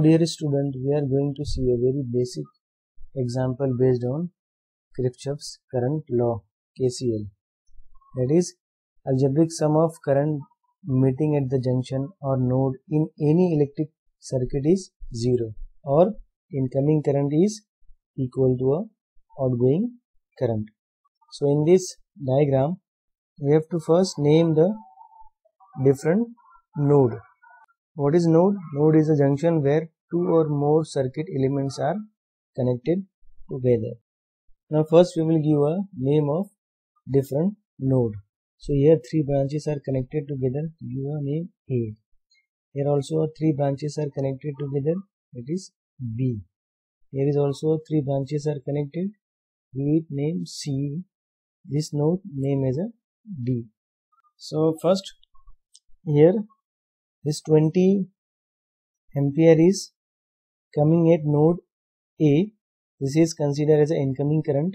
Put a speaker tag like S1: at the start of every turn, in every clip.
S1: dear student, we are going to see a very basic example based on Kirchhoff's current law, KCL. That is, algebraic sum of current meeting at the junction or node in any electric circuit is 0, or incoming current is equal to a outgoing current. So in this diagram, we have to first name the different node. What is node? Node is a junction where two or more circuit elements are connected together. Now first we will give a name of different node. So here three branches are connected together, give a name A. Here also three branches are connected together, it is B. Here is also three branches are connected, give it name C. This node name as a D. So first here this 20 ampere is coming at node A. This is considered as an incoming current,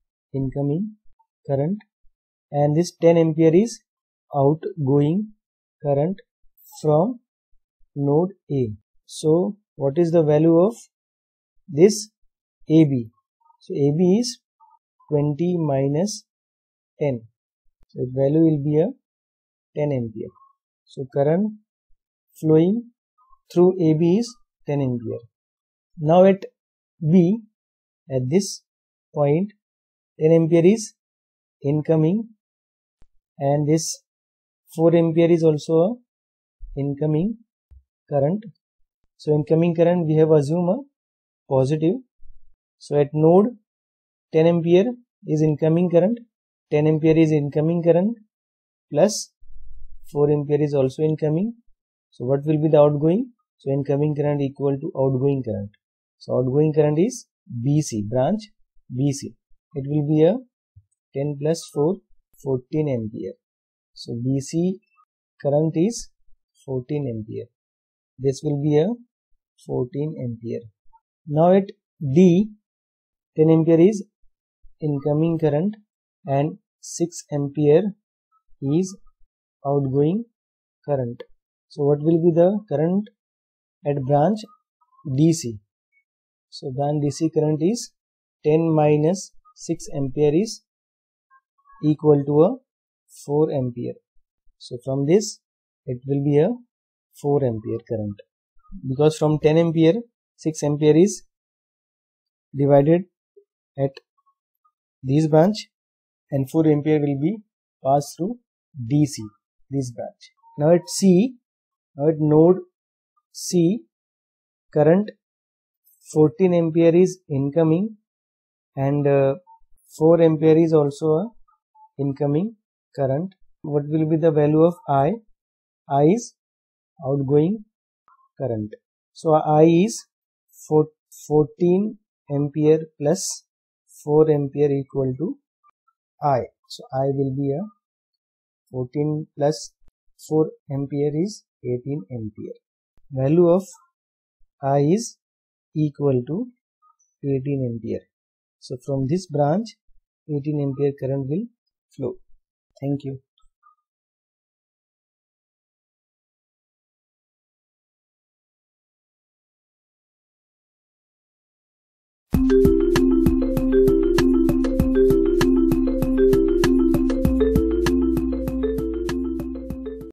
S1: and this 10 ampere is outgoing current from node A. So what is the value of this AB? So AB is 20 minus 10. So its value will be a 10 ampere. So current flowing through AB is 10 ampere. Now at B, at this point, 10 ampere is incoming, and this 4 ampere is also a incoming current. So incoming current we have assumed a positive. So at node 10 ampere is incoming current, 10 ampere is incoming current plus 4 ampere is also incoming. So what will be the outgoing? So incoming current equal to outgoing current. So outgoing current is BC, branch BC. It will be a 10 plus 4, 14 ampere. So BC current is 14 ampere. This will be a 14 ampere. Now at D, 10 ampere is incoming current and 6 ampere is outgoing current. So what will be the current at branch DC? So branch DC current is 10 minus 6 ampere is equal to a 4 ampere. So from this it will be a 4 ampere current, because from 10 ampere 6 ampere is divided at this branch and 4 ampere will be passed through DC, this branch. Now at C, now at node C, current 14 ampere is incoming and 4 ampere is also a incoming current. What will be the value of I? I is outgoing current. So I is 14 ampere plus 4 ampere equal to I. So I will be a 14 plus 4 ampere is 18 ampere. Value of I is equal to 18 ampere. So from this branch 18 ampere current will flow. Thank you.